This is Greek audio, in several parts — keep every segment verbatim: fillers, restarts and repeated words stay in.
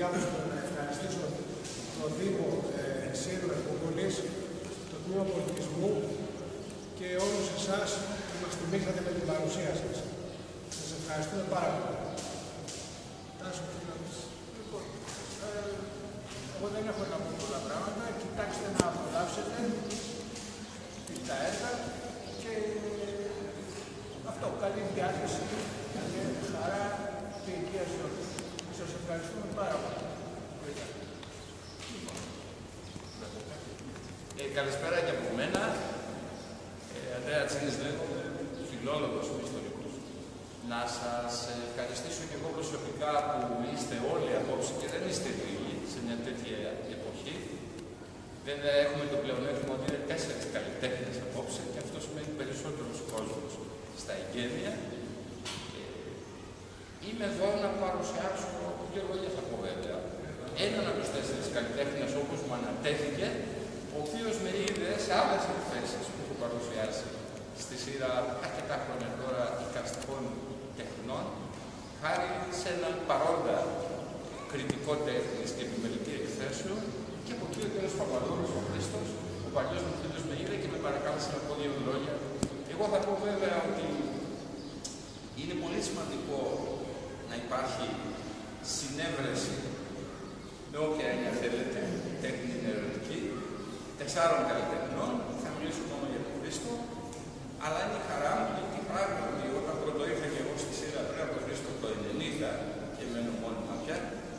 διάθεση να ευχαριστήσω τον Δήμο ε, Σύρου Εχμουγούλης, το Τμήμα Πολιτισμού και όλους εσάς που μας τιμήσατε με την παρουσία σας. Σας ευχαριστούμε πάρα πολύ. Τάσο, τι να πεις? Λοιπόν, ε, εγώ δεν έχω να πω πολλά πράγματα. Κοιτάξτε να απολαύσετε τα έργα και αυτό, καλή διάθεση, καλή χαρά και υγεία σε όλους. Σας ευχαριστούμε πάρα πολύ. Ε, καλησπέρα και από μένα. Ε, Ανδρέα Τσίνης λέγομαι, φιλόλογος και ιστορικός. Να σας ευχαριστήσω και εγώ προσωπικά που είστε όλοι απόψε και δεν είστε λίγοι σε μια τέτοια εποχή. Βέβαια έχουμε το πλεονέκτημα ότι είναι τέσσερις καλλιτέχνες απόψε και αυτό σημαίνει περισσότερος κόσμος στα εγγένεια. Ε, είμαι εδώ να παρουσιάσω, και εγώ για θα πω βέβαια, έναν από τους τέσσερις καλλιτέχνες όπως μου ανατέθηκε, ο οποίος με είδε σε άλλες εκθέσεις που έχω παρουσιάσει στη σειρά αρκετά χρόνια τώρα εικαστικών τεχνών, χάρη σε έναν παρόντα κριτικό τέχνης και επιμελητή εκθέσεων, και από εκεί ο κ. Παπαδόπουλος, ο Χρήστος, ο παλιός μου φίλος, με είδε και με παρακάλεσε να πω δύο λόγια. Εγώ θα πω βέβαια ότι είναι πολύ σημαντικό να υπάρχει συνέβρεση με όποια έννοια θέλετε, τέχνη ερευνητική, τεσσάρων καλλιτεχνών. Θα μιλήσω μόνο για τον Χρήστο, αλλά είναι η χαρά μου γιατί πράγματι όταν πρώτο ήρθα και εγώ στη σειρά πριν από τον Χρήστο το ενενήντα και μένω μόνιμα πια,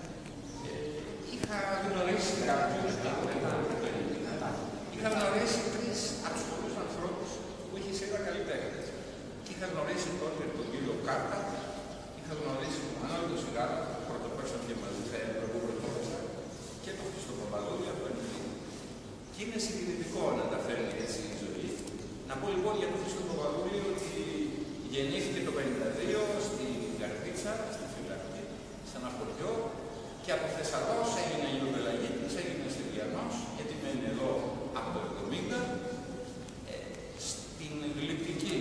είχα γνωρίσει κάποιους από το ενενήντα. Είχα γνωρίσει τρεις από τους πολλούς ανθρώπους που είχε σειρά καλλιτέχνες. Είχα γνωρίσει τότε τον κύριο Κάρτα, είχα γνωρίσει τον Μανώλη τον Σιγάρα, που πρωτοπέσαμε και μαζί θα έπρεπε που πρωτοπέσα, και τον Χρήστο Παπαδόπουλο από το ενενήντα. Και είναι συγκινητικό να τα φέρνει έτσι η ζωή. Να πω λοιπόν για τον Χρήστο Παπαδόπουλο ότι γεννήθηκε το πενήντα δύο στη Γαρδίτσα, στη Φυλακή, σε ένα χωριό, και από Θεσσαλός έγινε Ιλιοπελαγίτης, έγινε Συριανός, γιατί μένει εδώ από το εβδομήντα. Ε, στην γλυπτική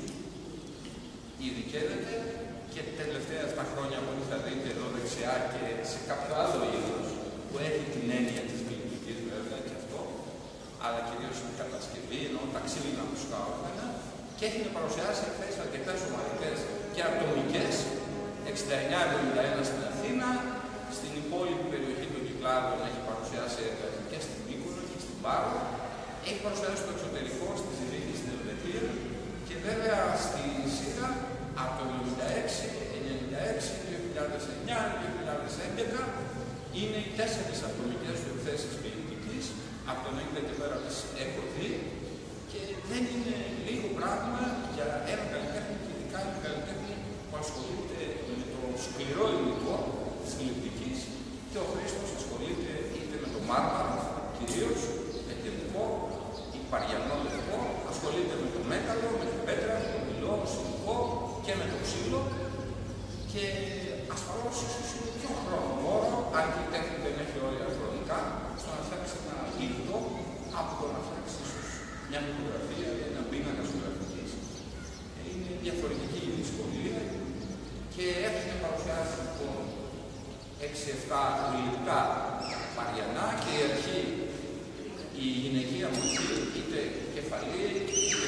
ειδικεύεται και τελευταία αυτά χρόνια, που θα δείτε εδώ δεξιά και σε κάποιο άλλο είδος που έχει την έννοια της γλυπτικής βέβαια και αυτό, αλλά κυρίως η κατασκευή, ενώ τα ξύλινα μουσικά όργανα, και έχει να παρουσιάσει εκθέσεις αρκετές ομαδικές και ατομικές, εξήντα εννιά εβδομήντα ένα στην Αθήνα, στην υπόλοιπη περιοχή των Κυκλάδων έχει παρουσιάσει έργα και στην Μύκονο και στην Πάρο, έχει παρουσιάσει στο εξωτερικό, στη Ζηρίχη, στην Ελβετία, και βέβαια στη ΣΥΓΑ από το εβδομήντα έξι, ενενήντα έξι, δύο χιλιάδες εννιά, δύο χιλιάδες έντεκα είναι οι τέσσερις ατομικές του εκθέσεις ποιητικής, από το ενενήντα και πέρα τις έχω δει, και δεν είναι λίγο πράγμα για ένα καλλιτέχνη, και ειδικά ένα καλλιτέχνη που ασχολείται με το σκληρό υλικό της γλυπτικής, και ο Χρήστος ασχολείται είτε με το μάρμαρο, κυρίως με τελικό ή παριανό λευκό, ασχολείται με το μέταλλο, με την πέτρα, με το μυλό, σιλικό και με το ξύλο, και ασφαλώς ίσως είναι πιο χρονοβόρο, αν και η τέχνη δεν έχει όρια χρονικά, στο να φτιάξει ένα υλικό από το να φτιάξει ίσως μια φωτογραφία ή ένα πίνακα ζωγραφικής. Είναι διαφορετική η δυσκολία, και έχει παρουσιάσει λοιπόν έξι εφτά γλυπτά παριανά, και η αρχή η γυναικεία μορφή, είτε κεφαλή, είτε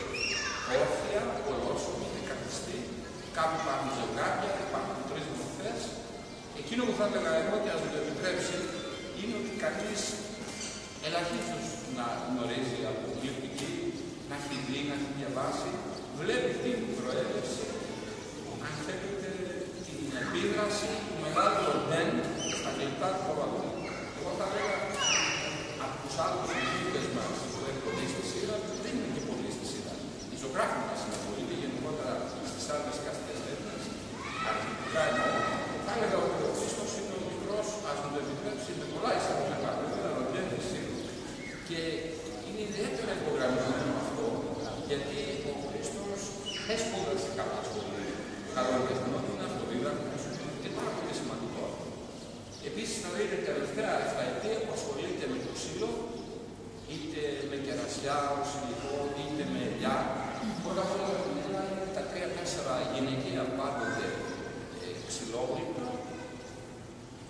όρθια, ολόσωμη, είτε καθιστή. Κάπου υπάρχουν ζευγάρια, υπάρχουν τρεις μορφές. Εκείνο που θα έλεγα εγώ, και ας μου το επιτρέψει, είναι ότι κανείς ελαχίστως να γνωρίζει από γλυπτική, να έχει δει, να έχει διαβάσει, βλέπει την προέλευση, αν θέλετε, την επίδραση του μεγάλου ορδέν στα γλυπτά του Παπαδόπουλου. Εγώ θα έλεγα από τους άλλους γλυπτές μας που έχουν δει στη σειρά, δεν είναι και πολύ στη σειρά. Οι ζωγράφοι μας είναι πολύ, και γενικότερα στις άλλες καστές τέχνες, αρχιτικά εννοώ. Θα έλεγα ότι ο Χρήστος είναι ο μικρός, ας μου το επιτρέψει, με πολλά εισαγωγικά, βέβαια, ορδέν της σειρά. Και είναι ιδιαίτερα υπογραμμισμένο αυτό, γιατί ο Χρήστος έσπουδασε κάποια σχολεία. Καλογερνότητα, είναι αυτοδίδακτος, και πάρα πολύ σημαντικό. Επίσης, θα δείτε τελευταία εφταετία που ασχολείται με το ξύλο, είτε με κερασιά, ως υλικό, είτε με ελιά. Πρώτα απ' όλα, τα τρία-τέσσερα γυναικεία πάντοτε ε, ξυλόγλυπτα,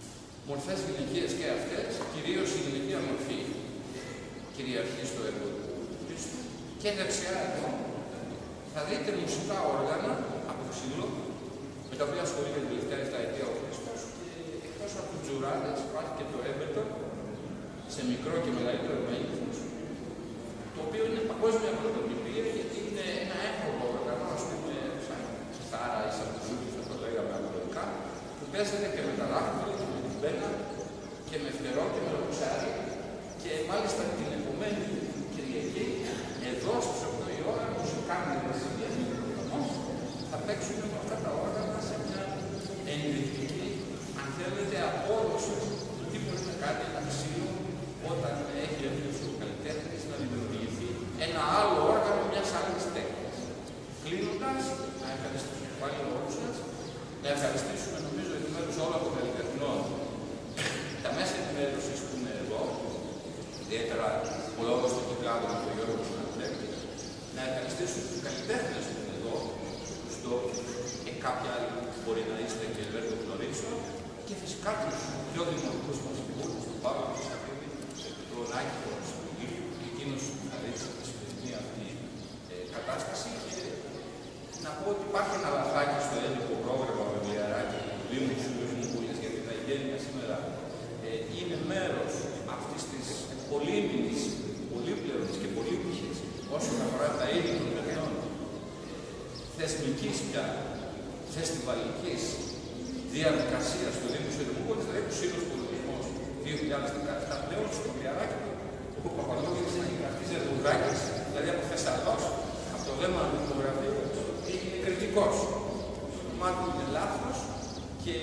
μορφές γυναικείες και αυτές, κυρίως η γυναικεία μορφή κυριαρχεί στο έργο του Χρήστου. Και δεξιά εδώ θα δείτε μουσικά όργανα από ξύλο, με τα οποία ασχολείται την τελευταία επταετία ο Χρήστος, και εκτός από τους τζουράδες υπάρχει και το έμπετο, σε μικρό και μεγαλύτερο μέγεθος, το οποίο είναι παγκόσμια πρωτοτυπία, γιατί είναι ένα εύκολο όργανο, ας πούμε, σαν κιθάρα ή σαν μπουζούκι, θα το λέγαμε αγγλικά, που παίζεται και με τα δάχτυλα και με την πένα και με φτερό και με λοξάρι. Και μάλιστα την επομένη Κυριακή, εδώ στις οκτώ η ώρα, μουσικάνοι βασιλεία, θα παίξουν με αυτά τα όργανα σε μια ενδεικτική, αν θέλετε, απόδοση του τι μπορεί να κάνει ένα ξύλο όταν έχει έρθει ο καλλιτέχνης να δημιουργηθεί ένα άλλο όργανο μιας άλλης τέχνης. Κλείνοντας, να ευχαριστήσουμε πάλι όλους σας, να ευχαριστήσουμε νομίζω εκ μέρους όλων των καλλιτεχνών τα μέσα ενημέρωσης που είναι εδώ, ιδιαίτερα ο λόγος του κυκλάδου με τον Γιώργο Συναντέκη, να ευχαριστήσουμε τους καλλιτέχνες που είναι εδώ, τους ντόπιους και κάποιοι άλλοι που μπορεί να είστε και δεν το γνωρίζω, και φυσικά τους πιο δημοτικούς μας υπουργούς, τον Παύλο Κωνσταντίνη, τον Άκη Κωνσταντίνη, εκείνος που θα δείξει τη σημερινή αυτή ε, κατάσταση. Και να πω ότι υπάρχει ένα λαθάκι στο ελληνικό πρόγραμμα με βιβλιαράκι του Δήμου της Σουλιοφουνικούλης, γιατί τα Γένεια σήμερα ε, είναι μέρος αυτής της πολύμηνης, πολύπλευρης και πολύπληχης όσον αφορά τα είδη των παιδιών, θεσμικής πια, φεστιβαλικής διαδικασίας του Δήμου Σουλιοφουνικούλης, δηλαδή του Σύλλογου Πολιτισμός δύο χιλιάδες δεκαεπτά, πλέον στο βιβλιαράκι του, ο Παπαδόπουλος έχει γραφτεί Ζερβουδάκης, δηλαδή από Θεσσαλός, από το δέμα του γραφείου, είναι κριτικός. Το μάτι είναι λάθος και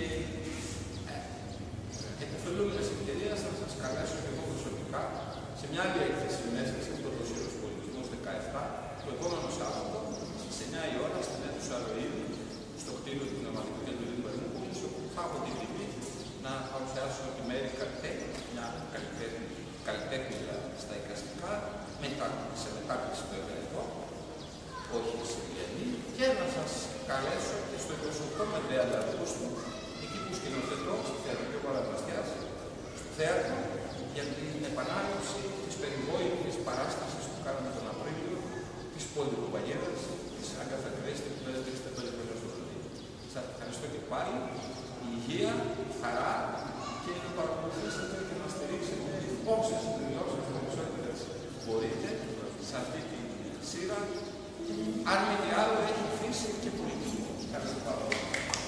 επωφελούμενες ευκαιρίες θα σας καλέσω και εγώ προσωπικά σε μια άλλη έκθεση μέσα σε αυτό το Σύλλογο Πολιτισμός δεκαεπτά, το επόμενο Σάββατο, στις εννιά η ώρα, στην αίθουσα Ροίδη, στο κτίριο του Πνευματικού Κέντρου Δήμου Ερμούπολης, όπου θα έχω την τιμή να παρουσιάσω τη Μέρη Καλλιτέχνη, μια καλλιτέχνηδα στα εικαστικά, μετά, σε μετάκληση βέβαια εδώ, όχι σε Βιέννη, και να σας καλέσω και στο είκοσι οκτώ με τριάντα Αυγούστου, εκεί που σκηνοθετώ, στο θέατρο και ο Παραδραστιάς, στο θέατρο, για την επανάληψη της περιβόητης παράστασης που κάναμε τον Απρίλιο, της Πολυκοπαγίδας, της Άγκαθα Κρίστη, που παίζεται εξήντα πέντε χρόνια στο Λονδίνο. Σας ευχαριστώ και πάλι, η υγεία, η χαρά και να παρακολουθήσετε και να στηρίξετε όσες δηλώσεις περισσότερες μπορείτε σε αυτή τη σειρά. Αν μη τι άλλο, έχει φύση και πολιτική. Ευχαριστώ πάρα πολύ.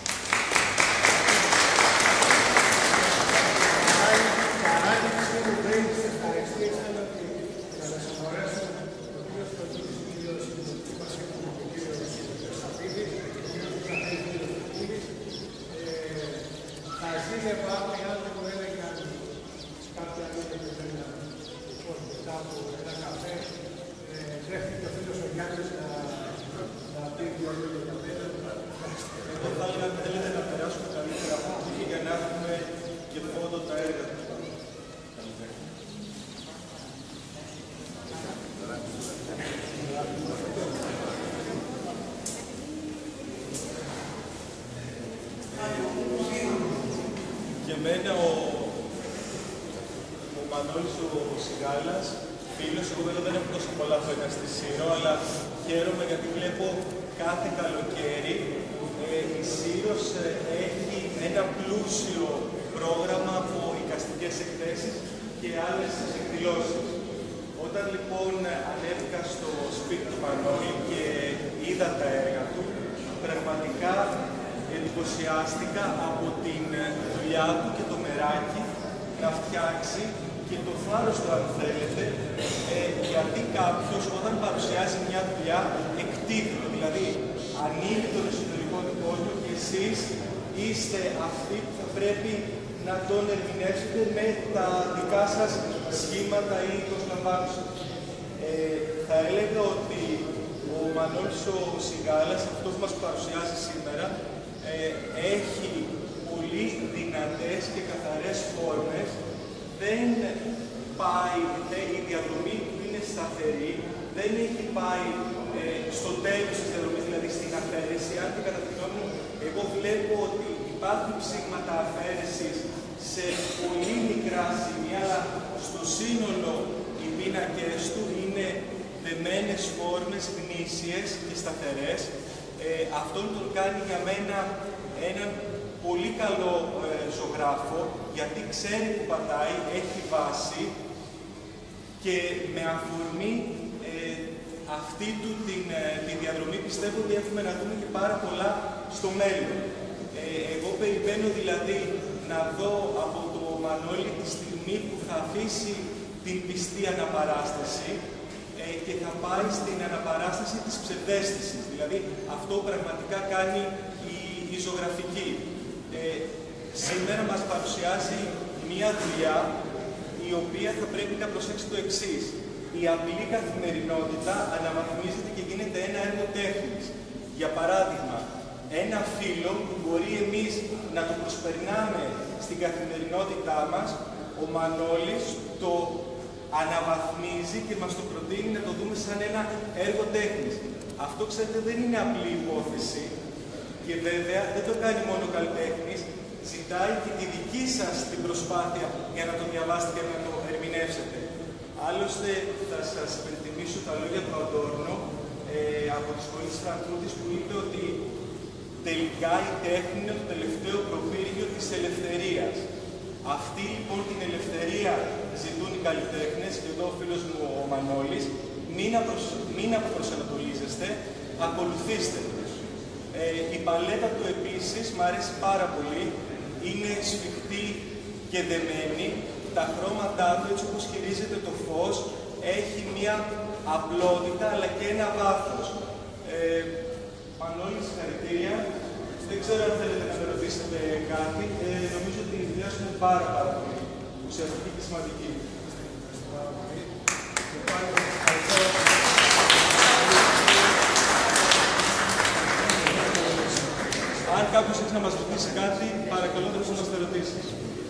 Ανάληψη μου πριν τις ευχαριστίες θέλω να σας μπορέσω ο κύριος Στολίδης, ο κύριος Συντονιστή μας και ο κύριος Σταφίδης, ο κύριος Σταφίδης. Θα ζήλευα εάν δεν μου έλεγαν κάποια λόγια και δεν πω μετά από ένα καφέ. Βρέθηκε ο φίλος ο Γιάννης να πει δύο λόγια για μένα. Εγώ θα έλεγα ότι θέλετε να περάσουμε καλύτερα από εκεί για να έχουμε και φόντο τα έργα του. Και εμένα ο, ο Μανώλης ο Σιγάλας, φίλος, εγώ βέβαια δεν έχω τόσο πολλά χρόνια στη Σύρο, αλλά χαίρομαι γιατί βλέπω κάθε καλοκαίρι ε, η Σύρος ε, έχει ένα πλούσιο πρόγραμμα από εικαστικές εκθέσεις και άλλες εκδηλώσεις. Όταν λοιπόν ανέβηκα στο σπίτι του Μανώλη και είδα τα έργα του, πραγματικά εντυπωσιάστηκα από την δουλειά του και το μεράκι να φτιάξει και το φάρος του, αν θέλετε, ε, γιατί κάποιος όταν παρουσιάζει μια δουλειά εκτίθεται, δηλαδή ανοίγει τον εσωτερικό του κόσμο και εσείς είστε αυτοί που θα πρέπει να τον ερμηνεύσετε με τα δικά σας σχήματα ή προσλαμβάνωσης. Ε, θα έλεγα ότι ο Μανώλης ο Σιγάλας, αυτό που μας παρουσιάζει σήμερα, ε, έχει πολύ δυνατές και καθαρές φόρμες. Δεν πάει, η διαδρομή που είναι σταθερή, δεν έχει πάει ε, στο τέλος της διαδρομής, δηλαδή στην αφαίρεση. Αν και κατά τη γνώμη μου, εγώ βλέπω ότι υπάρχουν ψήγματα αφαίρεσης σε πολύ μικρά σημεία, αλλά στο σύνολο οι πίνακες του είναι δεμένες φόρμες, γνήσιες και σταθερές. Ε, αυτόν τον κάνει για μένα έναν πολύ καλό ε, ζωγράφο, γιατί ξέρει που πατάει, έχει βάση και με αφορμή ε, αυτή του την, ε, τη διαδρομή πιστεύω ότι έχουμε να δούμε και πάρα πολλά στο μέλλον. Ε, εγώ περιμένω δηλαδή να δω από το Μανώλη τη στιγμή που θα αφήσει την πιστή αναπαράσταση ε, και θα πάει στην αναπαράσταση της ψευδαίσθησης. Δηλαδή αυτό πραγματικά κάνει η, η ζωγραφική. Ε, σήμερα μας παρουσιάζει μία δουλειά η οποία θα πρέπει να προσέξει το εξής. Η απλή καθημερινότητα αναβαθμίζεται και γίνεται ένα έργο τέχνης. Για παράδειγμα, ένα φύλλο που μπορεί εμείς να το προσπερνάμε στην καθημερινότητά μας, ο Μανώλης το αναβαθμίζει και μας το προτείνει να το δούμε σαν ένα έργο τέχνης. Αυτό, ξέρετε, δεν είναι απλή υπόθεση και βέβαια δεν το κάνει μόνο καλλιτέχνης, ζητάει και τη δική σας την προσπάθεια για να το διαβάσετε και να το ερμηνεύσετε. Άλλωστε, θα σας υπενθυμίσω τα λόγια του Αντόρνο ε, από τη σχολή της Φραγκφούρτης που είπε ότι τελικά η τέχνη είναι το τελευταίο προπύργιο της ελευθερίας. Αυτή λοιπόν την ελευθερία ζητούν οι καλλιτέχνες και εδώ ο φίλος μου ο Μανώλης, μην, απροσ... μην αποπροσανατολίζεστε, ακολουθήστε τους. Ε, η παλέτα του επίσης μ' αρέσει πάρα πολύ, είναι σφιχτή και δεμένη, τα χρώματά του έτσι όπως χειρίζεται το φως έχει μία απλότητα αλλά και ένα βάθος. Ε, Μανώλη, συγχαρητήρια. Δεν ξέρω αν θέλετε να με ρωτήσετε κάτι. Ε, νομίζω ότι η δουλειά σου είναι πάρα πάρα πολύ ουσιαστική και σημαντική. Αν κάποιος έχει να μας ρωτήσει κάτι, παρακαλώ να μας ερωτήσεις.